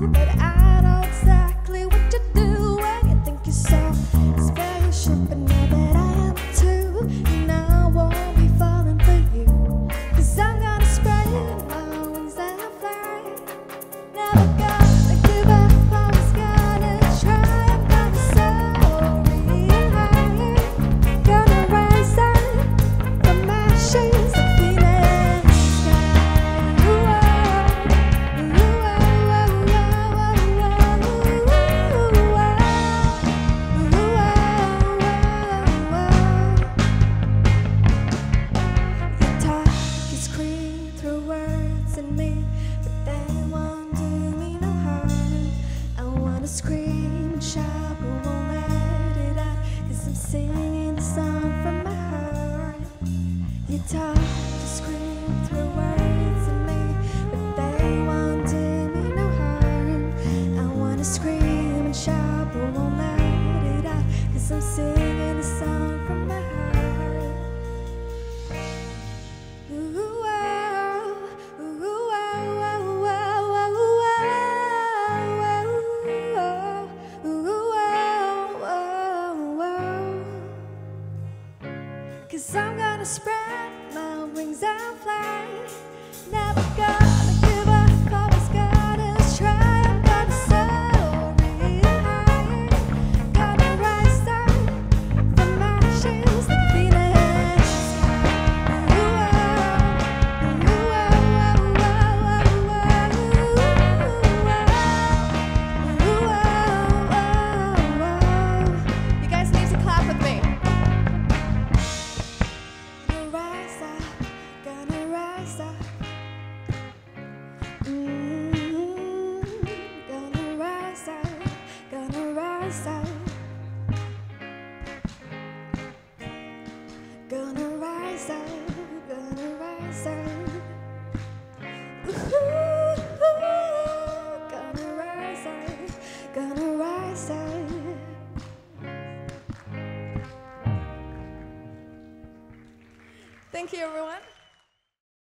but I know exactly what you do when you think you're so special. But now that I am too, and I won't be falling for you, 'cause I'm gonna spread my wings and fly. Never gonna give up, always gonna try. I'm gonna soar real high, gonna rise up from my shoes and feel it in the sky. Ooh, ooh, ooh, you talk, you scream through words in me, but they won't do me no harm. I wanna scream and shout, but won't let it out, 'cause I'm singing a song from my heart. You talk, you scream through words in me, but they won't do me no harm. I wanna scream and shout, but won't let it out, 'cause I'm singing a song from my heart. Ooh, oh, ooh, oh, oh, oh, oh, oh, ooh, oh, oh, oh. 'Cause I'm gonna spread my wings and fly. Never gonna give up, always gonna try. I'm gonna soar real high, gonna rise up from my shoes and feel it in the sky. Ooh, oh, ooh, oh, oh, oh, oh. You guys need to clap with me. Gonna rise up, gonna rise up. Gonna rise up, gonna rise up. Gonna rise up, gonna rise up. Ooh, gonna rise up, gonna rise up. Thank you, everyone.